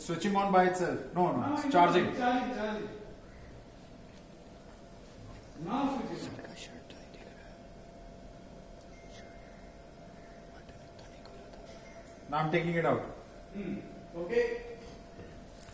It's switching on by itself. No, it's charging. Charging. Now switching on. Now I'm taking it out. Okay.